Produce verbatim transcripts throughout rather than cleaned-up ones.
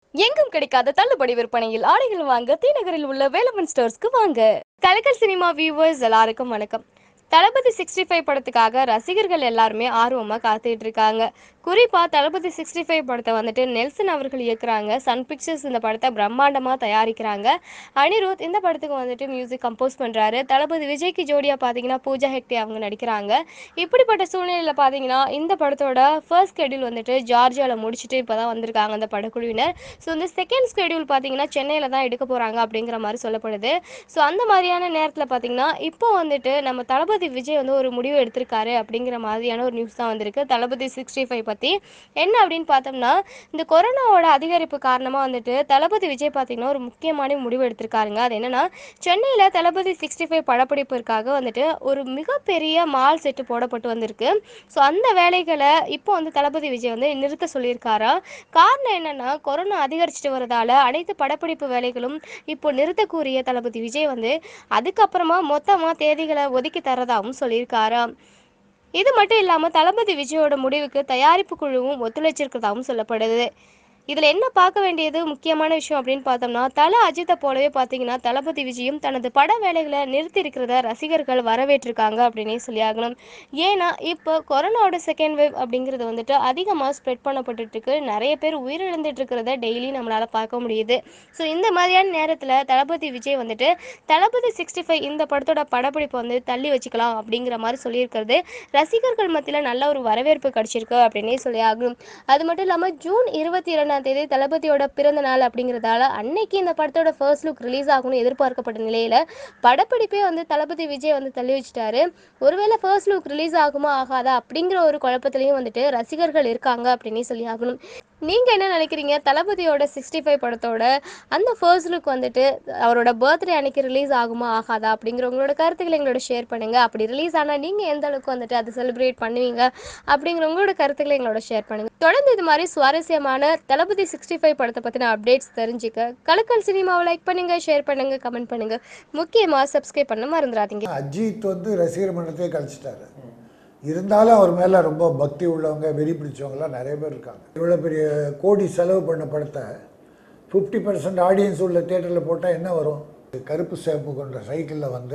எங்கும் கிடைக்காத தள்ளுபடி விற்பனையில் ஆடைகள் வாங்க TNagaril உள்ள Velavan ஸ்டோர்ஸ்க்கு வாங்க. கலக்கல் சினிமா வியூவர்ஸ் எல்லாருக்கும் வணக்கம். தளபதி சிக்ஸ்டி ஃபைவ் படத்துக்காக ரசிகர்கள் எல்லாருமே ஆர்வமா காத்துட்டு இருக்காங்க. குறிப்பா தளபதி சிக்ஸ்டி ஃபைவ் படத்தை வந்துட்டு நெல்சன் அவர்கள் இயக்குறாங்க. சன் பிக்சர்ஸ் இந்த படத்தை பிரம்மாண்டமா தயாரிக்கிறாங்க. அனிருத் இந்த படத்துக்கு வந்துட்டு மியூசிக் கம்போஸ் பண்றாரு. தளபதி விஜய்க்கு ஜோடியா பாத்தீங்கன்னா பூஜா ஹெக்டே அவங்க நடிக்கிறாங்க. இப்படிப்பட்ட சூழ்நிலையில பாத்தீங்கன்னா இந்த படத்தோட ஃபர்ஸ்ட் ஸ்கெடியூல் வந்துட்டு ஜார்ஜியால முடிச்சுட்டு இப்பதான் வந்திருக்காங்க அந்த படக்குழுவினர். ஸோ இந்த செகண்ட் ஸ்கெடியூல் பார்த்தீங்கன்னா சென்னையில் தான் எடுக்க போகிறாங்க அப்படிங்கிற மாதிரி சொல்லப்படுது. ஸோ அந்த மாதிரியான நேரத்தில் பார்த்தீங்கன்னா இப்போ வந்துட்டு நம்ம தளபதி விஜய் வந்து ஒரு முடிவு எடுத்திருக்காரு அப்படிங்கிற மாதிரியான ஒரு நியூஸ் தான் வந்திருக்கு தளபதி சிக்ஸ்டி ஃபைவ் பற்றி. என்ன அப்படின்னு பார்த்தோம்னா இந்த கொரோனாவோட அதிகரிப்பு காரணமாக வந்துட்டு தளபதி விஜய் பார்த்தீங்கன்னா ஒரு முக்கியமான முடிவு எடுத்திருக்காருங்க. அது என்னன்னா சென்னையில் தளபதி சிக்ஸ்டி ஃபைவ் படப்பிடிப்பிற்காக வந்துட்டு ஒரு மிகப்பெரிய மால் செட்டு போடப்பட்டு வந்திருக்கு. ஸோ அந்த வேலைகளை இப்போ வந்து தளபதி விஜய் வந்து நிறுத்த சொல்லியிருக்காரா. காரணம் என்னன்னா கொரோனா அதிகரிச்சுட்டு வரதால அனைத்து படப்பிடிப்பு வேலைகளும் இப்போ நிறுத்தக்கூறிய தளபதி விஜய் வந்து அதுக்கப்புறமா மொத்தமா தேதிகளை ஒதுக்கி தரதாகவும் சொல்லியிருக்காராம். இது மட்டும் இல்லாம தளபதி விஜயோட முடிவுக்கு தயாரிப்பு குழுவும் ஒத்துழைச்சிருக்கிறதாகவும் சொல்லப்படுது. இதுல என்ன பார்க்க வேண்டியது முக்கியமான விஷயம் அப்படின்னு பார்த்தோம்னா தல அஜித்தை போலவே பார்த்தீங்கன்னா தளபதி விஜயும் தனது பட வேலைகளை நிறுத்தி இருக்கிறத ரசிகர்கள் வரவேற்றிருக்காங்க அப்படின்னே சொல்லியாகணும். ஏன்னா இப்போ கொரோனாவோட செகண்ட் வேவ் அப்படிங்கிறது வந்துட்டு அதிகமாக ஸ்ப்ரெட் பண்ணப்பட்டு இருக்கு. நிறைய பேர் உயிரிழந்துட்டு இருக்கிறத டெய்லி நம்மளால பார்க்க முடியுது. ஸோ இந்த மாதிரியான நேரத்தில் தளபதி விஜய் வந்துட்டு தளபதி சிக்ஸ்டி ஃபைவ் இந்த படத்தோட படப்பிடிப்பு வந்து தள்ளி வச்சுக்கலாம் அப்படிங்கிற மாதிரி சொல்லியிருக்கிறது ரசிகர்கள் மத்தியில் நல்ல ஒரு வரவேற்பு கிடைச்சிருக்கு அப்படின்னே சொல்லியாகணும். அது மட்டும் இல்லாமல் ஜூன் இருபத்தி இரண்டாம் தேதி தளபதியோட பிறந்த நாள் அப்படிங்கிறதால அன்னைக்கு இந்த படத்தோட ஃபர்ஸ்ட் லுக் ரிலீஸ் ஆகும்னு எதிர்பார்க்கப்பட்ட நிலையில படப்பிடிப்பே வந்து தளபதி விஜய் வந்து தள்ளி வச்சுட்டாரு. ஒருவேளை ஃபர்ஸ்ட் லுக் ரிலீஸ் ஆகுமா ஆகாதா அப்படிங்கிற ஒரு குழப்பத்திலையும் வந்துட்டு ரசிகர்கள் இருக்காங்க அப்படின்னு சொல்லி ஆகணும். நீங்க என்ன நினைக்கிறீங்க? தளபதியோட சிக்ஸ்டி ஃபைவ் படத்தோட அந்த ஃபர்ஸ்ட் லுக் வந்துட்டு அவரோட பர்த்டே அன்னைக்கு ரிலீஸ் ஆகுமா ஆகாதா அப்படிங்கிற உங்களோட கருத்துக்களை எங்களோட ஷேர் பண்ணுங்க. அப்படி ரிலீஸ் ஆனால் நீங்க எந்த அளவுக்கு வந்துட்டு அதை செலிப்ரேட் பண்ணுவீங்க அப்படிங்கிற உங்களோட கருத்துக்களை எங்களோட ஷேர் பண்ணுங்க. தொடர்ந்து இது மாதிரி சுவாரஸ்யமான தளபதி சிக்ஸ்டி ஃபைவ் படத்தை பற்றின அப்டேட்ஸ் தெரிஞ்சுக்க கலக்கல் சினிமாவை லைக் பண்ணுங்க, ஷேர் பண்ணுங்க, கமெண்ட் பண்ணுங்க. முக்கியமாக சப்ஸ்கிரைப் பண்ண மறந்துடாதீங்க. அஜித் வந்து ரசிகர் மன்றத்தையே கழிச்சிட்டாரு. இருந்தாலும் அவர் மேலே ரொம்ப பக்தி உள்ளவங்க, வெறி பிடிச்சவங்களாம் நிறைய பேர் இருக்காங்க. இவ்வளோ பெரிய கோடி செலவு பண்ண படத்தை ஃபிஃப்டி பர்சன்ட் ஆடியன்ஸ் உள்ள தேட்டரில் போட்டால் என்ன வரும்? கருப்பு சேப்பு கொண்ட சைக்கிளில் வந்து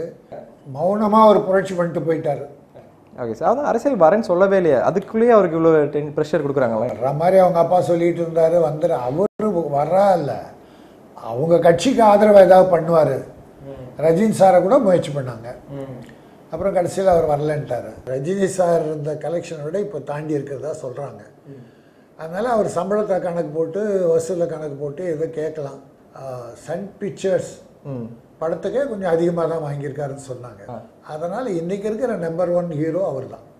மௌனமாக ஒரு புரட்சி பண்ணிட்டு போயிட்டார். ஓகே சார், அதான் அரசியல் வரேன்னு சொல்லவே இல்லையா? அதுக்குள்ளேயே அவருக்கு இவ்வளோ டென் ப்ரெஷர் கொடுக்குறாங்களா? வர்ற மாதிரி அவங்க அப்பா சொல்லிட்டு இருந்தார். வந்துடு அவர் வரா இல்லை, அவங்க கட்சிக்கு ஆதரவாக ஏதாவது பண்ணுவார். ரஜினி சாரை கூட முயற்சி பண்ணாங்க. அப்புறம் கடைசியில் அவர் வரலன்ட்டார். ரஜினி சார் இருந்த கலெக்ஷனை விட இப்போ தாண்டி இருக்கிறதா சொல்கிறாங்க. அதனால் அவர் சம்பளத்தை கணக்கு போட்டு வசூலில் கணக்கு போட்டு எதோ கேட்கலாம். சன் பிக்சர்ஸ் படத்துக்கே கொஞ்சம் அதிகமாக தான் வாங்கியிருக்காருன்னு சொன்னாங்க. அதனால் இன்றைக்கி இருக்கிற நம்பர் ஒன் ஹீரோ அவர் தான்.